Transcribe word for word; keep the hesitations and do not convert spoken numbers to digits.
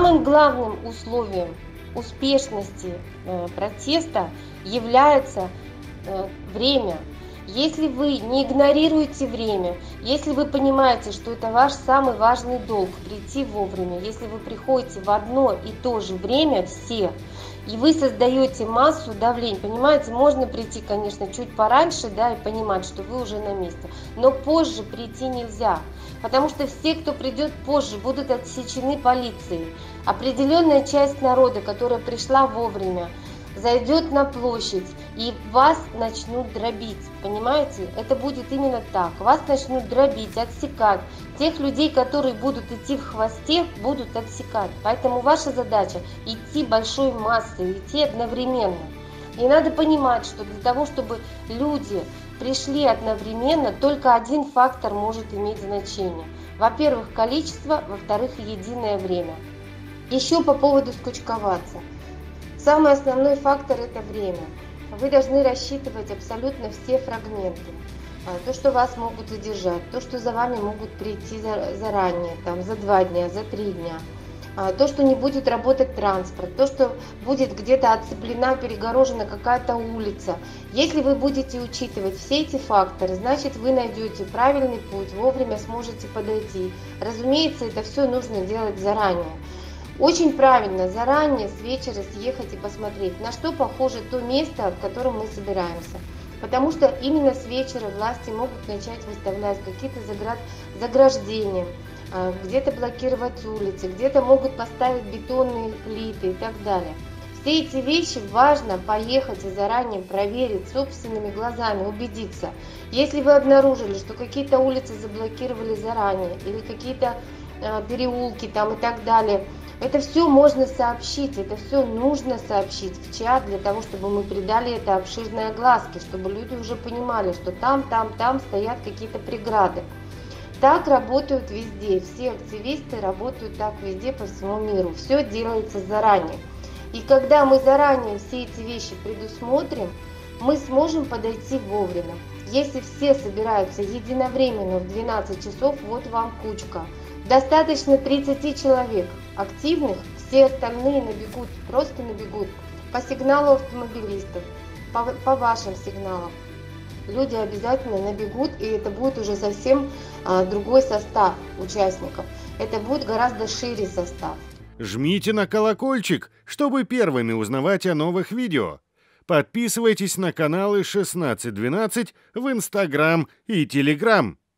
самым главным условием успешности э, протеста является э, время. Если вы не игнорируете время, если вы понимаете, что это ваш самый важный долг прийти вовремя, если вы приходите в одно и то же время все, и вы создаете массу давлений, понимаете, можно прийти, конечно, чуть пораньше, да, и понимать, что вы уже на месте, но позже прийти нельзя, потому что все, кто придет позже, будут отсечены полицией. Определенная часть народа, которая пришла вовремя, зайдет на площадь, и вас начнут дробить, понимаете? Это будет именно так. Вас начнут дробить, отсекать. Тех людей, которые будут идти в хвосте, будут отсекать. Поэтому ваша задача идти большой массой, идти одновременно. И надо понимать, что для того, чтобы люди пришли одновременно, только один фактор может иметь значение. Во-первых, количество, во-вторых, единое время. Еще по поводу скучковаться. Самый основной фактор – это время. Вы должны рассчитывать абсолютно все фрагменты. То, что вас могут задержать, то, что за вами могут прийти заранее, там, за два дня, за три дня. То, что не будет работать транспорт, то, что будет где-то отцеплена, перегорожена какая-то улица. Если вы будете учитывать все эти факторы, значит, вы найдете правильный путь, вовремя сможете подойти. Разумеется, это все нужно делать заранее. Очень правильно заранее с вечера съехать и посмотреть, на что похоже то место, в котором мы собираемся. Потому что именно с вечера власти могут начать выставлять какие-то заграждения, где-то блокировать улицы, где-то могут поставить бетонные плиты и так далее. Все эти вещи важно поехать и заранее проверить собственными глазами, убедиться. Если вы обнаружили, что какие-то улицы заблокировали заранее или какие-то переулки там и так далее, это все можно сообщить, это все нужно сообщить в чат для того, чтобы мы придали это обширной огласке, чтобы люди уже понимали, что там, там, там стоят какие-то преграды. Так работают везде, все активисты работают так везде по всему миру, все делается заранее. И когда мы заранее все эти вещи предусмотрим, мы сможем подойти вовремя. Если все собираются единовременно в двенадцать часов, вот вам кучка. Достаточно тридцати человек активных, все остальные набегут, просто набегут по сигналу автомобилистов, по, по вашим сигналам. Люди обязательно набегут, и это будет уже совсем а, другой состав участников. Это будет гораздо шире состав. Жмите на колокольчик, чтобы первыми узнавать о новых видео. Подписывайтесь на каналы шестнадцать двенадцать в Инстаграм и Телеграм.